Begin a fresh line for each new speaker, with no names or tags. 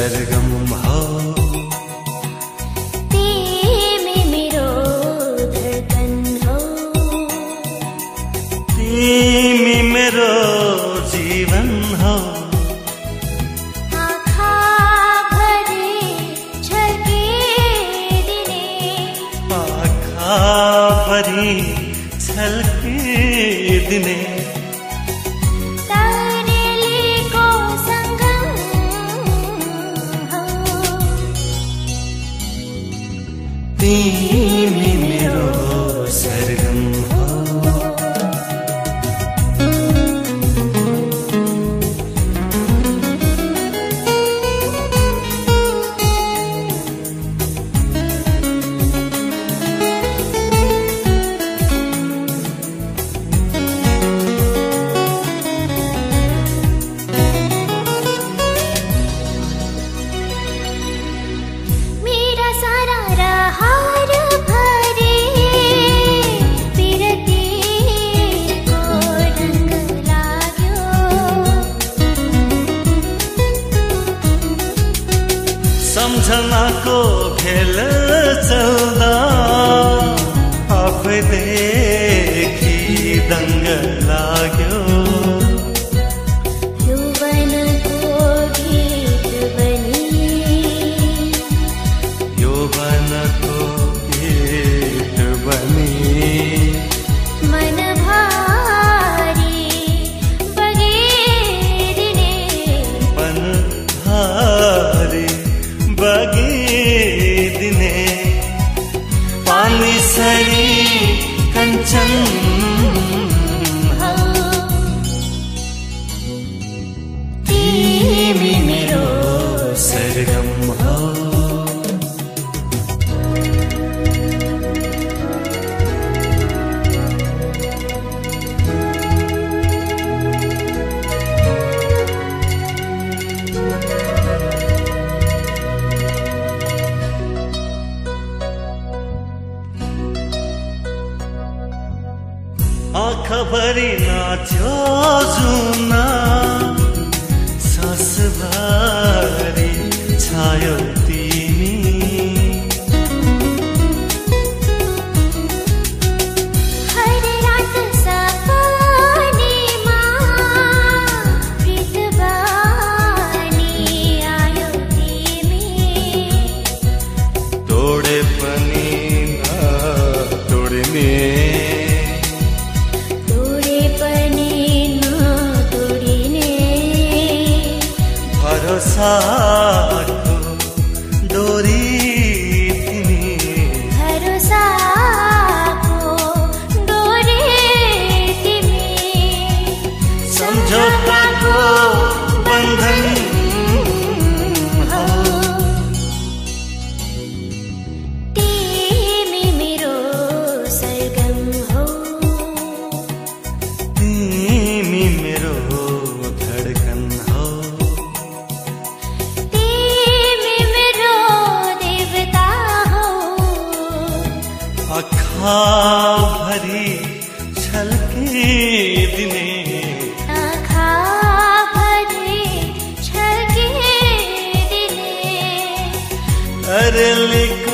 सरगम हो।
तिमी मेरो धडकन हो,
तिमी मेरो जीवन हो।
आँखाभरि झल्किदिने,
आँखाभरि झल्किदिने
तरेलीको सङ्गम हो।
तिमी मेरो सरगम हो।
मेरा सारा रहर भरि पिरतीको रङ्ग लाग्यो।
सम्झनाको खेल चल्दा आफैदेखि दङ्ग लाग्यो।
यौवनको गीत बनी,
यौवनको गीत बनी
मनभारी बगिदिने,
मनभारी बगिदिने पानी सरी कञ्चन
हो।
तिमी मेरो सरगम हो। आँखाभरि नाच्यो जुना, सासभरि छायो तिमी।
हर रात सपनीमा प्रीतबानी आयो तिमी।
तोडे पनि नतोड्ने,
तोडे पनि नतोडिने
भरोसाको डोरी तिमी।
भरोसाको डोरी तिमी।
सम्झौताको बन्धन हो।
तिमी मेरो सरगम हो,
तिमी मेरो धडकन हो।
तिमी मेरो देवता हो।
आँखाभरि झल्किदिने
आँखाभरि झल्किदिने
अरलिक